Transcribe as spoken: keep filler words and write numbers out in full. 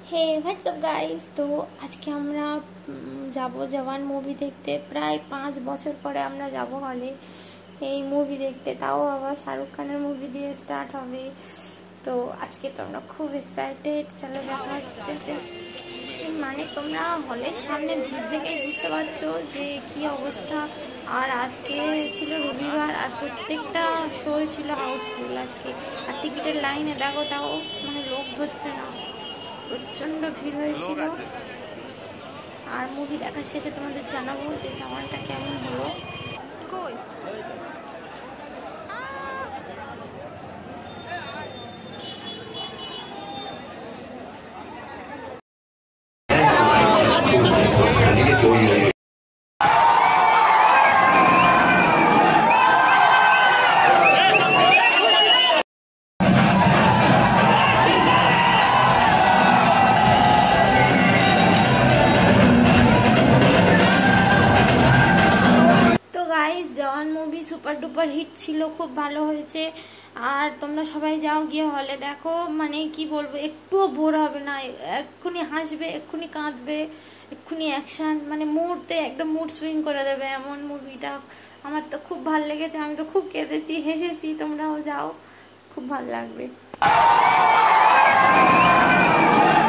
হে WhatsApp guys. তো আজকে আমরা যাব জওয়ান মুভি দেখতে। প্রায় পাঁচ বছর পরে আমরা যাব হলে এই মুভি দেখতে, তাও আবার শাহরুখ খানের মুভি দিয়ে স্টার্ট হবে। তো আজকে তো আমরা খুব এক্সাইটেড। চলো দেখা হচ্ছে। মানে তোমরা হলের সামনে ভিড় দেখেই বুঝতে পারছো যে কি অবস্থা। আর আজকে ছিল রবিবার, আর প্রত্যেকটা শো ছিল হাউসফুল আজকে। আর টিকিটের লাইনে দেখো, তাও মানে লোক ধরছে না, প্রচণ্ড ভিড় হয়েছিল। আর মুভি দেখার শেষে তোমাদের জানাবো যে সামানটা কেমন হলো। কই Jawan movie super duper hit ছিল, খুব ভালো হয়েছে। আর তোমরা সবাই যাও, গিয়ে হলে দেখো। মানে কি বলবো, একটুও বোর হবে না, এক্ষুনি হাসবে, এক্ষুনি কাঁদবে, এক্ষুনি অ্যাকশান, মানে মুহূর্তে একদম মুড সুইং করে দেবে এমন মুভিটা। আমার তো খুব ভালো লেগেছে, আমি তো খুব কেঁদেছি, হেসেছি। তোমরাও যাও, খুব ভালো লাগবে।